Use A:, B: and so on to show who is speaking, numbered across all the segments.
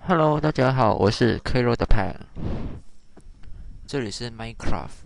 A: Hello，大家好，我是 K 肉的派，这里是 Minecraft。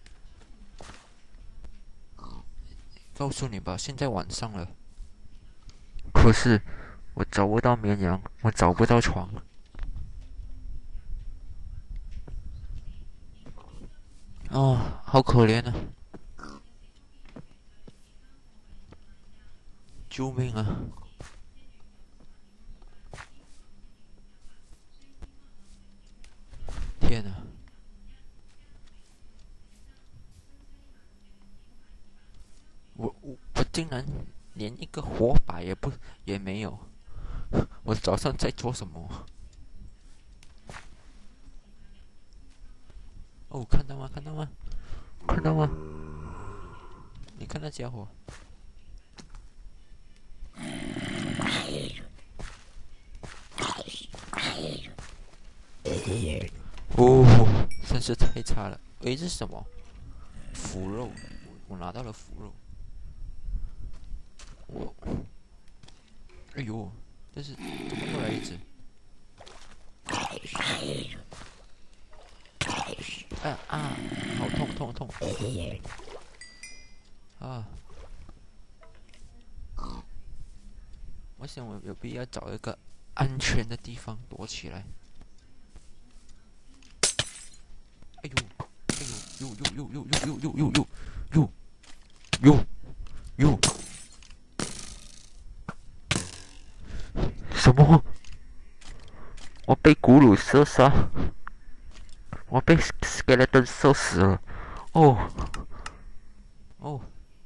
A: 告诉你吧，现在晚上了，可是我找不到绵羊，我找不到床，哦，好可怜啊！救命啊！天啊，我竟然连一个火把也没有，我早上在做什么？哦，看到吗？看到吗？看到吗？你看那家伙，哦，真是太差了。诶，这是什么？腐肉，我拿到了腐肉。我，哎呦，这是怎么又来一只？啊，好痛痛痛！啊，我想我有必要找一个安全的地方躲起来。哎呦，哎呦，呦呦！什么？我被古鲁射杀，我被 skeleton 射死了。哦哦，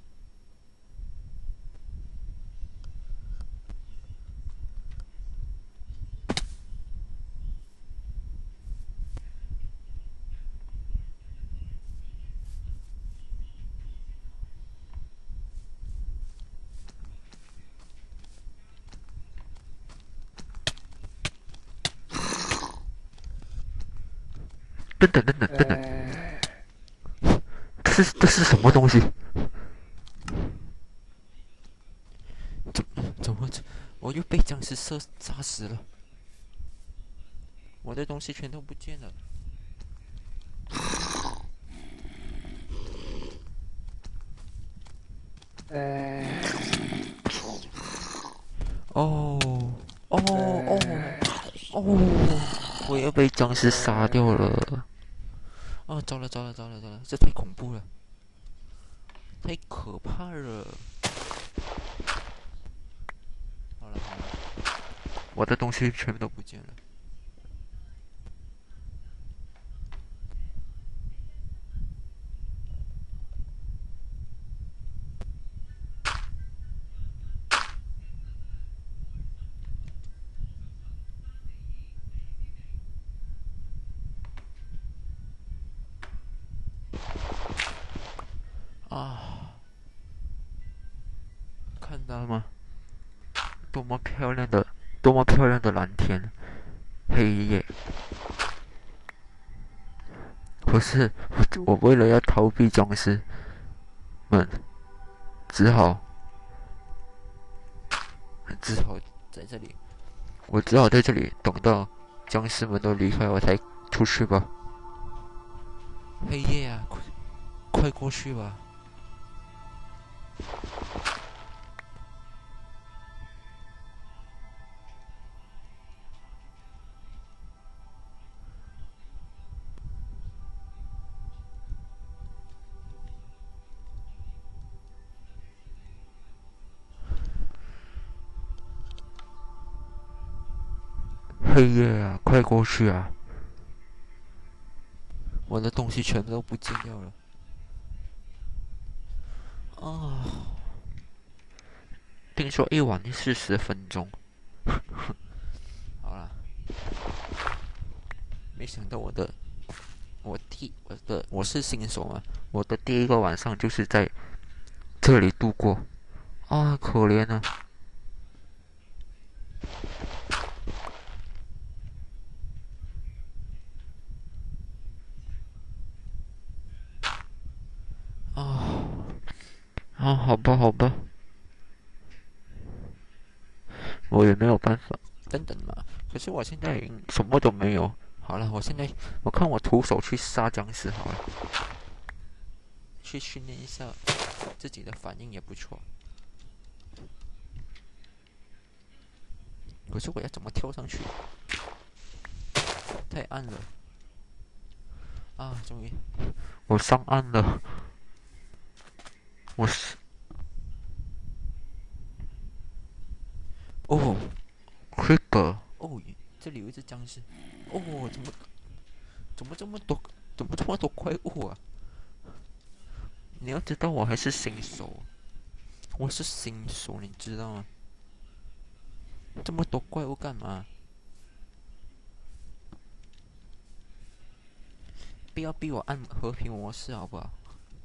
A: 等等，这是什么东西？怎么我又被僵尸杀死了？我的东西全都不见了。哦哦，我要被僵尸杀掉了。哦，糟了，这太恐怖了，太可怕了。好了，我的东西全部都不见了。啊，看到吗？多么漂亮的，多么漂亮的蓝天，黑夜。可是我为了要逃避僵尸们，只好只好在这里，我只好在这里等到僵尸们都离开，我才出去吧。黑夜啊，快过去吧！黑夜啊，快过去啊！我的东西全都不见掉了。啊，听说一晚40分钟。好了，没想到我是新手嘛，我的第一个晚上就是在这里度过。啊，可怜啊！啊啊，好吧，我也没有办法。等等嘛， 可是我现在什么都没有。好了，我看我徒手去杀僵尸好了，去训练一下自己的反应也不错。可是我要怎么跳上去？太暗了。啊，终于，我上岸了。我是，哦 ，Creeper，哦，这里有一只僵尸。哦，怎么这么多？怎么这么多怪物啊？你要知道，我还是新手，我是新手，你知道吗？这么多怪物干嘛？不要逼我按和平模式好不好？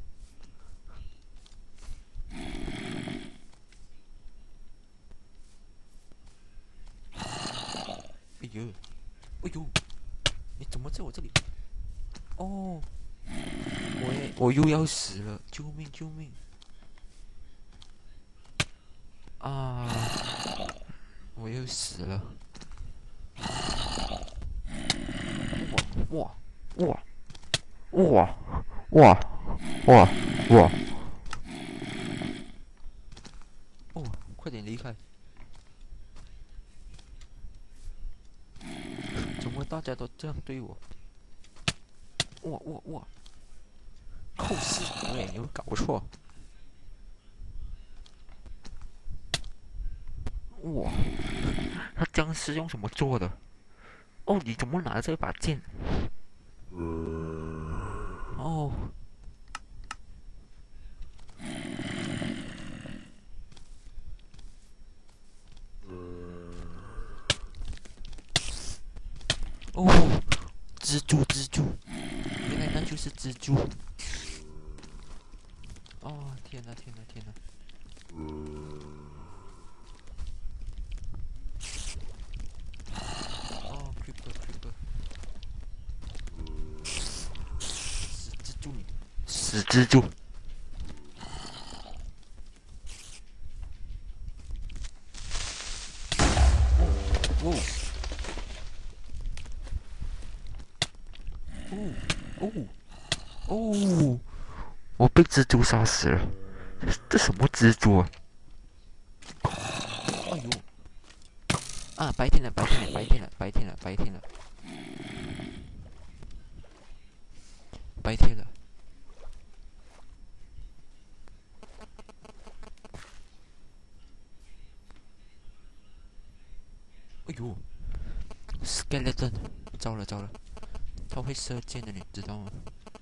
A: 哎呦，哎呦，你怎么在我这里？哦，我又要死了！救命救命！啊，我又死了！哇哇哇哇哇哇！哦，快点离开！怎么大家都这样对我？哇哇哇！扣四格哎，有没有搞错？哇，他僵尸用什么做的？哦，你怎么拿着这把剑？哦，哦，蜘蛛，原来那就是蜘蛛。哦，天哪，天哪，天哪！哦，creeper，死蜘蛛你，死蜘蛛！哦哦哦哦！我被蜘蛛杀死了，这什么蜘蛛啊？哎呦！啊，白天了，白天了，白天了，白天了，白天了，白天了！哎呦 ，skeleton，糟了糟了，他会射箭的，你知道吗？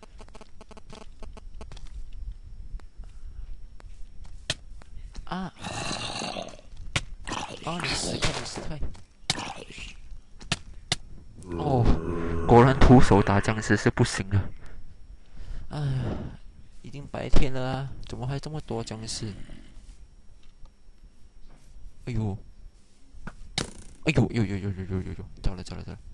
A: 啊！啊，你死开，你死开！哦，果然徒手打僵尸是不行的。哎呀，已经白天了啊，怎么还这么多僵尸？哎呦！哎呦呦呦呦呦呦呦呦！糟了糟了糟了！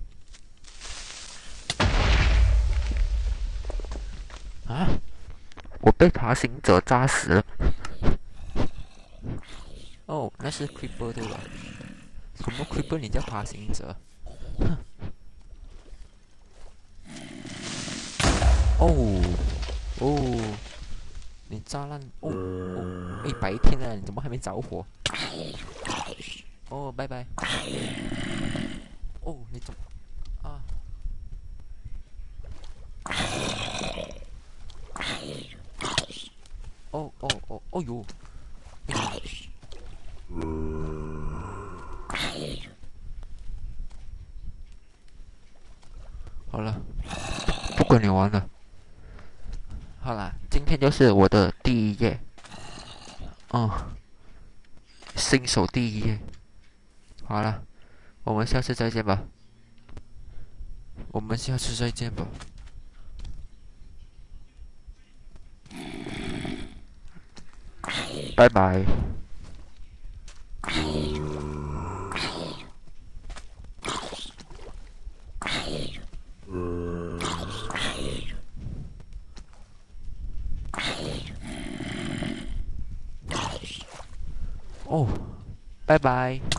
A: 啊！我被爬行者炸死了。哦，那是 creeper 对吧？什么 creeper？你叫爬行者？哼！哦哦，你炸烂！哦哦，哎，白天了，你怎么还没着火？哦，拜拜。哦，你怎么啊？哦哦哦哦呦！好了，不跟你玩了。好了，今天就是我的第一页。嗯，新手第一页。好了，我们下次再见吧。我们下次再见吧。拜拜。哦，拜拜。